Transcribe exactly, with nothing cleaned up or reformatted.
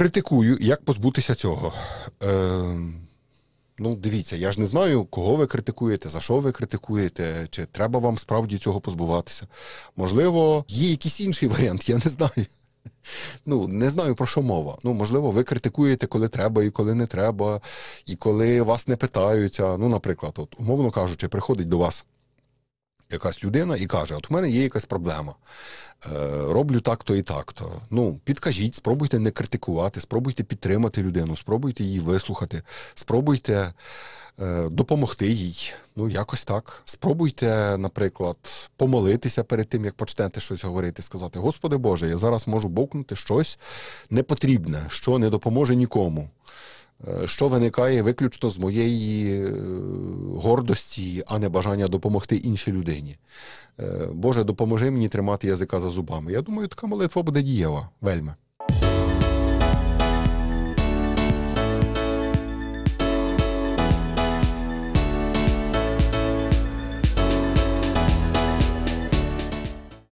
Критикую. Як позбутися цього? Е, ну, дивіться, я ж не знаю, кого ви критикуєте, за що ви критикуєте, чи треба вам справді цього позбуватися. Можливо, є якийсь інший варіант, я не знаю. Ну, не знаю, про що мова. Ну, можливо, ви критикуєте, коли треба і коли не треба, і коли вас не питаються. Ну, наприклад, от, умовно кажучи, приходить до вас якась людина і каже, от у мене є якась проблема, е, роблю так-то і так-то. Ну, підкажіть, спробуйте не критикувати, спробуйте підтримати людину, спробуйте її вислухати, спробуйте е, допомогти їй. Ну, якось так. Спробуйте, наприклад, помолитися перед тим, як почнете щось говорити, сказати, Господи Боже, я зараз можу бовкнути щось непотрібне, що не допоможе нікому. Що виникає виключно з моєї гордості, а не бажання допомогти іншій людині. Боже, допоможи мені тримати язика за зубами. Я думаю, така молитва буде дієва, вельми.